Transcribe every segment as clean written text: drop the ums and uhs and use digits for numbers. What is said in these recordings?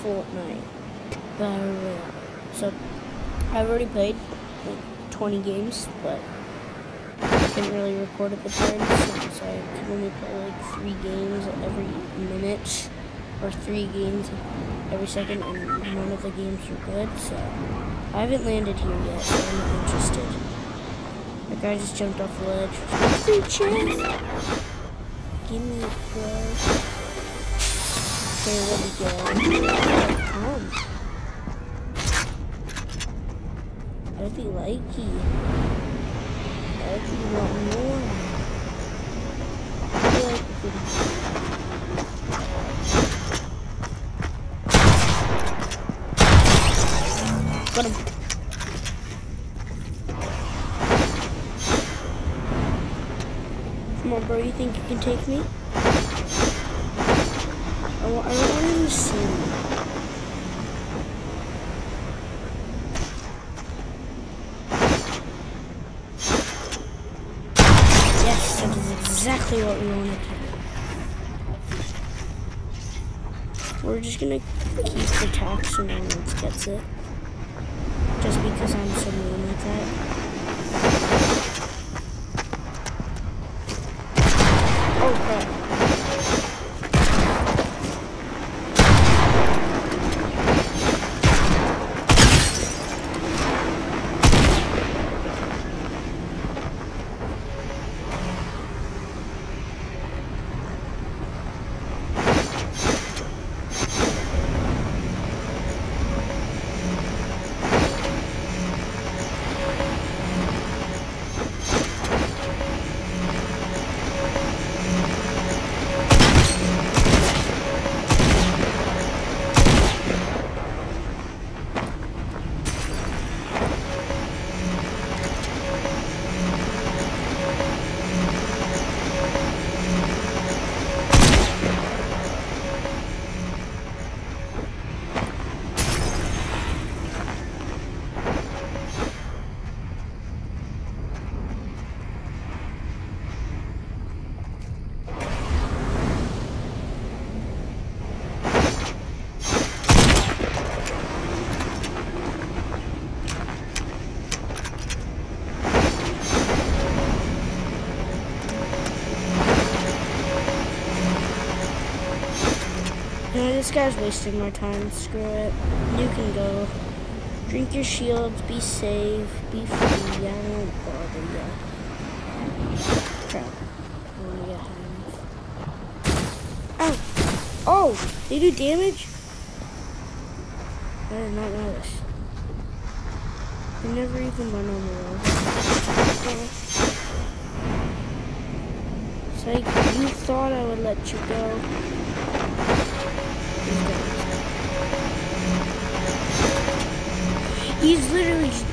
Fortnite Battle Royale. So I've already played like 20 games, but I couldn't really record at the time since I could only play like 3 games every minute or 3 games every second, and none of the games were good. So I haven't landed here yet, so I'm not interested. The guy just jumped off the ledge. Free chest. Give me a bro. Okay, where'd he go? I'd be likey. I'd be want more. I'd be like got him. Come on, bro, you think you can take me? I don't want him to see me. Yes, that is exactly what we wanted to do. We're just gonna keep the tax so no one else gets it. Just because I'm so mean like that. Oh crap. This guy's wasting my time. Screw it. You can go. Drink your shields. Be safe. Be free. I won't bother you. Crap. I want to get high enough. Ow! Oh! They do damage? I did not know this. They never even went on the road. It's like, you thought I would let you go. He's literally just...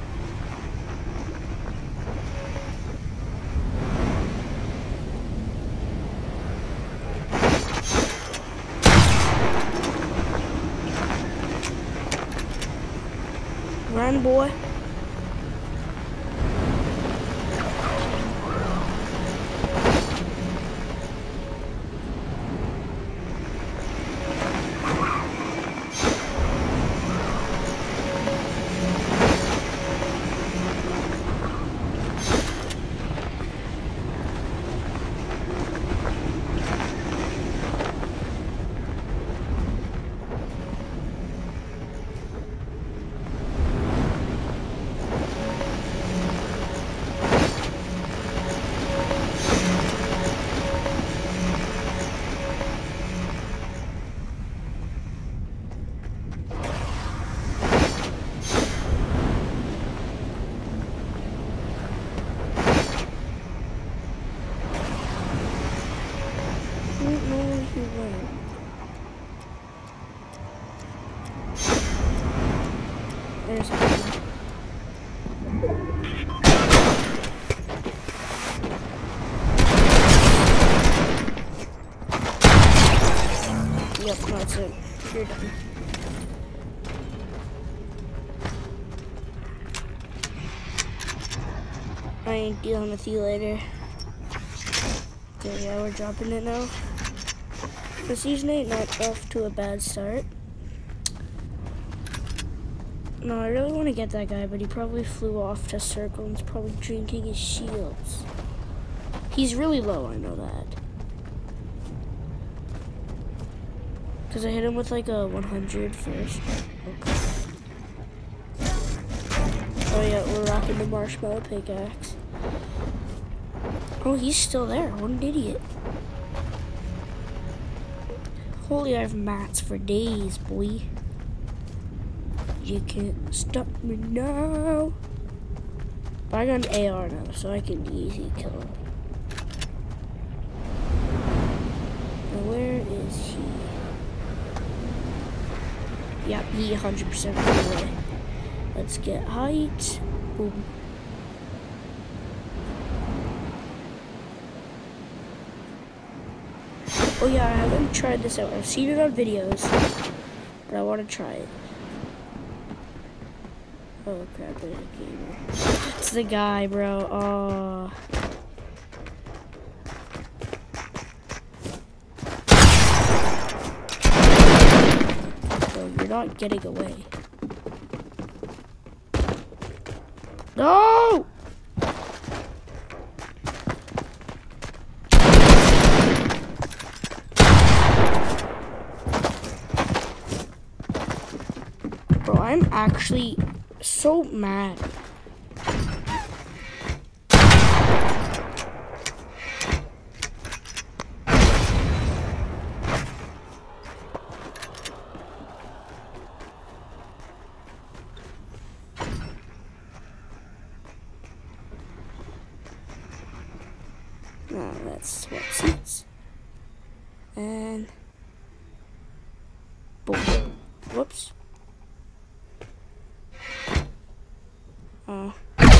Run, boy. There's Yep, that's it. You're done. I ain't dealing with you later. Okay, yeah, we're dropping it now. The season 8 not off to a bad start. No, I really want to get that guy, but he probably flew off to circle and is probably drinking his shields. He's really low, I know that. Because I hit him with like a 100 first. Okay. Oh yeah, we're rocking the marshmallow pickaxe. Oh, he's still there. What an idiot. Holy, I have mats for days, boy. You can't stop me now. But I got an AR now, so I can easily kill him. Now, where is he? Yep, he 100% flew away. Let's get height. Boom. Oh yeah, I haven't tried this out. I've seen it on videos, but I want to try it. Oh crap, there's a gamer. It's the guy, bro. Oh. Bro, you're not getting away. No! Bro, I'm actually so mad. Now let's swap seats. And boom. Whoops. Oh.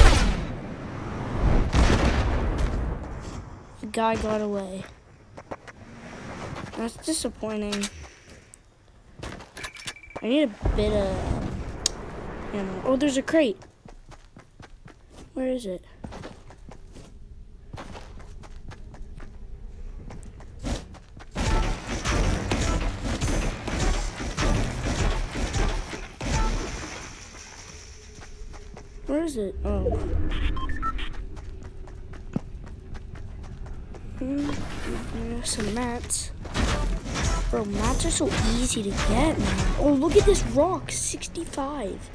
The guy got away. That's disappointing. I need a bit of ammo. Oh, there's a crate. Where is it? Where is it? Oh. Some mats. Bro, mats are so easy to get now. Oh, look at this rock. 65.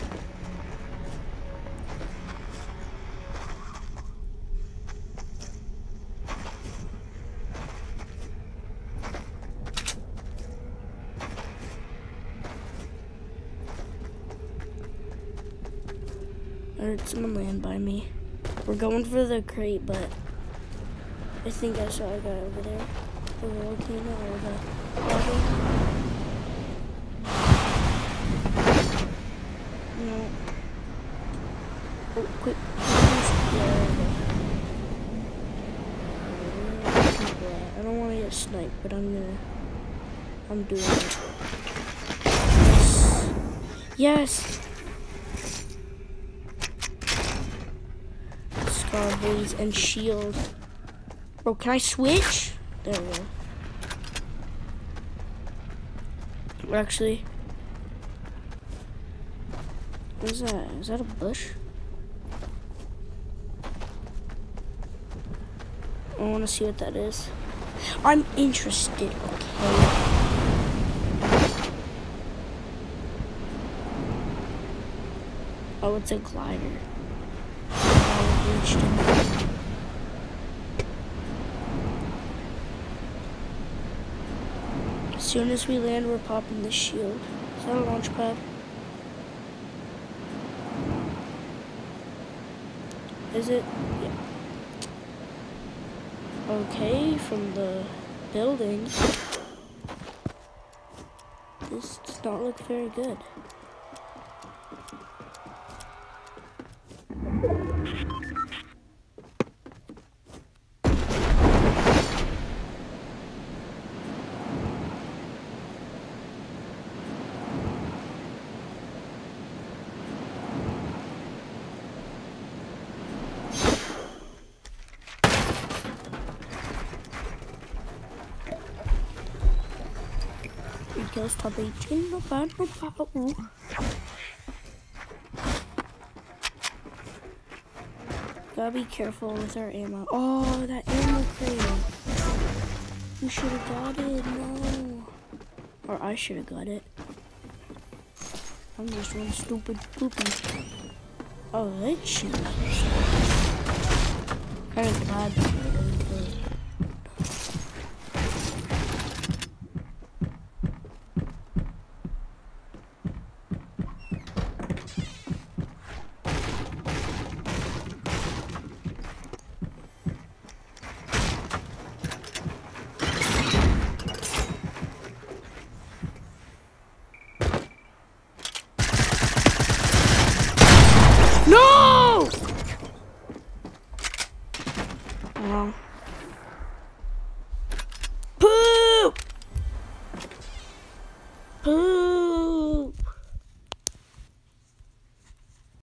I heard someone land by me. We're going for the crate, but I think I saw a guy over there. The volcano or the lava. No. Oh, quick. I don't want to get sniped, but I'm doing it. Yes! Scar blaze and shield. Bro, can I switch? There we go. Actually, what is that? Is that a bush? I want to see what that is. I'm interested, okay? Oh, it's a glider. As soon as we land, we're popping this shield. Is that a launch pad? Is it? Yeah. Okay, from the building. This does not look very good. Kills top 18, no bad, no bad. Gotta be careful with our ammo. Oh, that ammo crate. We should have got it. No. Or I should have got it. I'm just one stupid poopy. Oh, let's shoot. Kind of glad that I didn't kill it. No! Well,